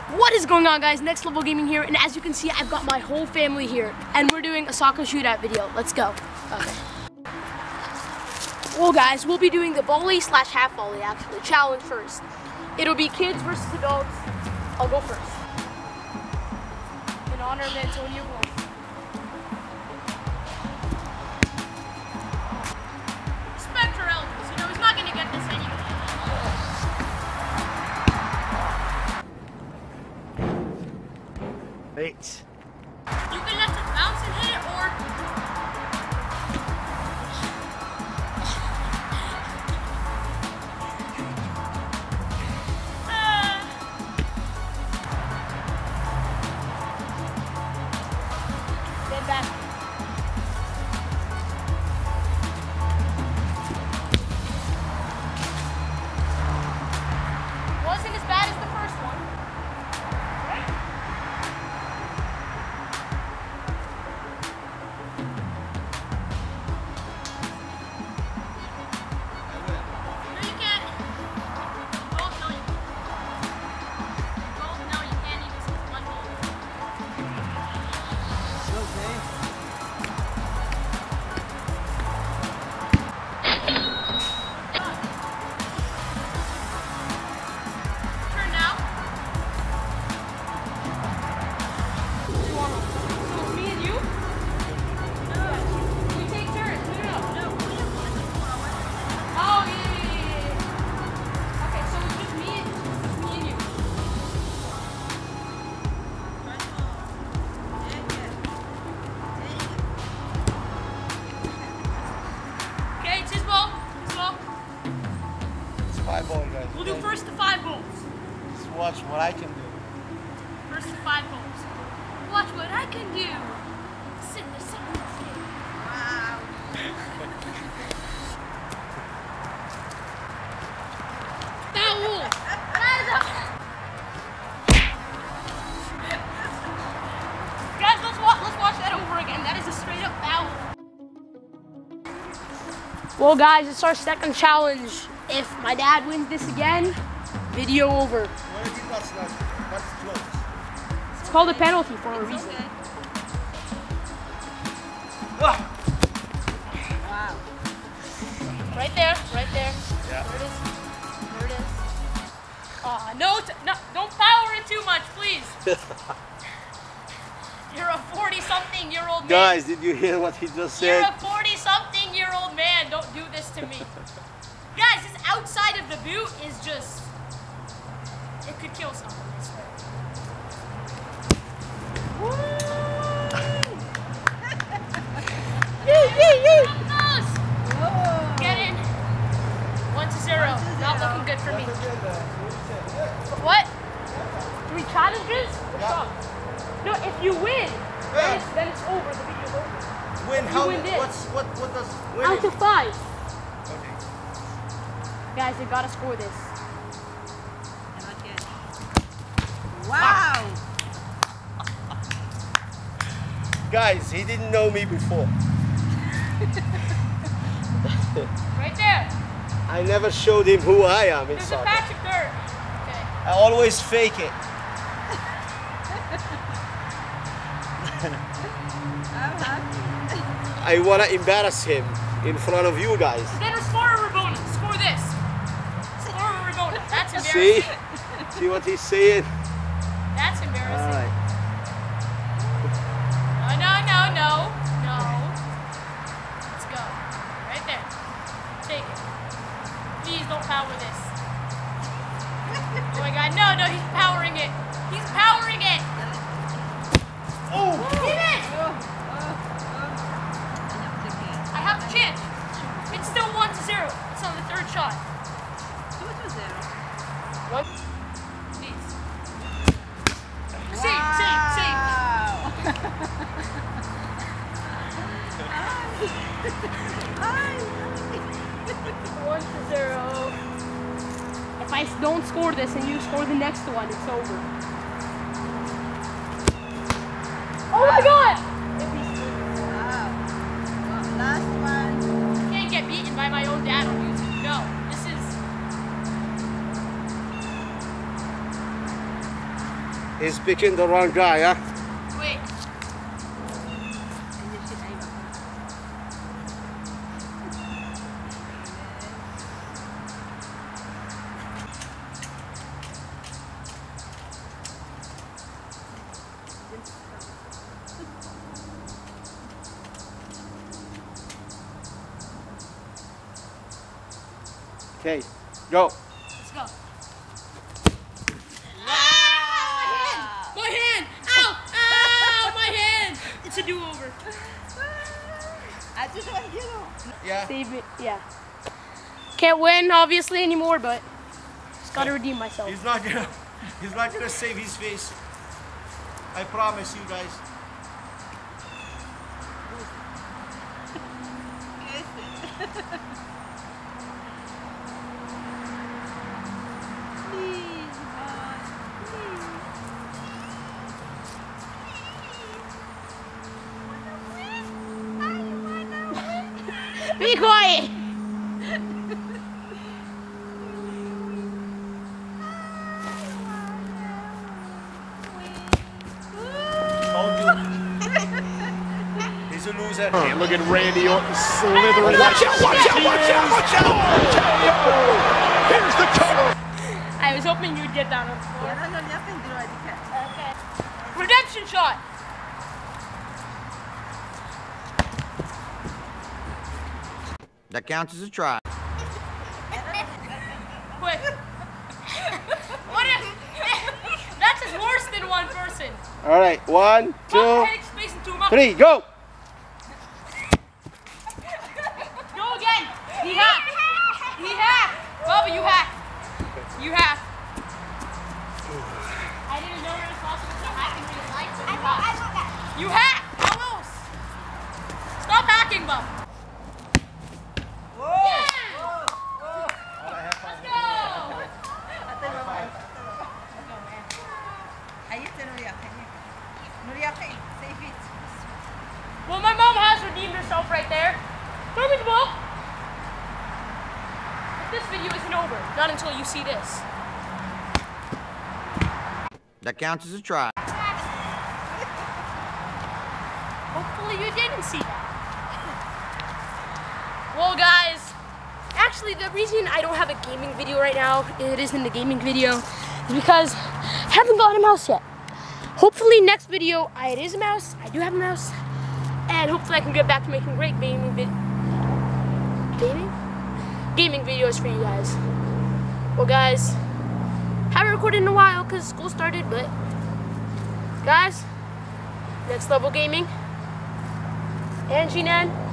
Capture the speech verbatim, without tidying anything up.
What is going on, guys? Next Level Gaming here, and as you can see, I've got my whole family here, and we're doing a soccer shootout video. Let's go. Okay. Well, guys, we'll be doing the volley slash half volley, actually, challenge first. It'll be kids versus adults. I'll go first. In honor of Antonio Bloom. Respect your elders, you know, he's not going to get this anyway. Eight. You can let it bounce and hit it, or... Get back. Wasn't as bad as the first one. Right? No, you can't. Oh, no, you can't. Oh, no, you can't even see one goal. Turn now. So it's me and you? No. We take turns. No, no, no. Oh, yeah, yeah, yeah, yeah. Okay, so it's just me and, it's just me and you. Okay, it's his ball. His ball. It's five ball, guys. We'll do first to five goals. Just watch what I can do. First to five goals. Watch what I can do. Sit there, sit there, sit there. Wow. Foul. That is a... Guys, let's watch. Let's watch that over again. That is a straight up foul. Well, guys, it's our second challenge. If my dad wins this again, video over. It's called a penalty for a reason. Ah! Wow. Right there, right there. Yeah. There it is. There it is. Aw, no, t no, don't power it too much, please. You're a forty-something-year-old man. Guys, did you hear what he just You're said? a forty-something-year-old man. Don't do this to me. Guys, this outside of the boot is just... It could kill someone, I swear. Close. Get in. One to zero. One to Not zero. looking good for me. What? Three challenges? Yeah. No, if you win, then, it's, then it's over. The video's over. Win You how? win this. What's what? What does win? Out of five. Okay. Guys, you gotta score this. Wow. Guys, he didn't know me before. Right there. I never showed him who I am in There's a soccer. patch of dirt. Okay. I always fake it. I'm happy. I wanna embarrass him in front of you guys. Then score a Rabona. Score this. Score a Rabona. That's See? embarrassing. See what he's saying? That's embarrassing. Alright. No, no, no, no. No. Let's go. Right there. Take it. Please don't power this. Oh my god. No, no, he's powering it. He's powering it. Oh! He missed. Oh, oh, oh. I have the chance. It's still one to zero. It's on the third shot. Two to zero. One. Please. Save, save, save. One to zero. If I don't score this and you score the next one, it's over. Oh my god! If he's- Wow. Well, last one. I can't get beaten by my own dad on YouTube. No, this is He's picking the wrong guy, huh? Wait. Okay, go. Let's go. Ah! My hand! Ow! Ow! My hand! It's a do-over. I just want you. Yeah. Save it, yeah. Can't win, obviously, anymore, but just gotta redeem myself. He's not gonna. He's not gonna save his face. I promise you guys. Please, boss. Please. Be quiet! Told you. He's a loser. And look at Randy Orton slithering. Watch out, watch out, watch out, watch out! Here's the cover. I was hoping you'd get down on the floor. Yan ang nalyakin, di ba? Di ka. Okay. Redemption shot! That counts as a try. Quick. What if... That's just worse than one person. All right, one, Put two, head space into him up. three, go. Go again. He hacked. He hacked. Bubba, you hacked. You hacked. I didn't know it was possible to hack in real life. but You hacked. You hacked. How else? Stop hacking, Bubba. Yeah. Let's go. Ate, mamay. Ayos na nalyakin niya. Nalyakin. Save it. Well, my mom has redeemed herself right there. Throw me the ball. But this video isn't over. Not until you see this. That counts as a try. Hopefully you didn't see that. Well, guys, actually the reason I don't have a gaming video right now, it isn't a gaming video, is because I haven't gotten a mouse yet. Hopefully next video, I, it is a mouse, I do have a mouse, and hopefully I can get back to making great gaming vid gaming? Gaming videos for you guys. Well, guys, haven't recorded in a while because school started, but guys, Next Level Gaming, and G N N,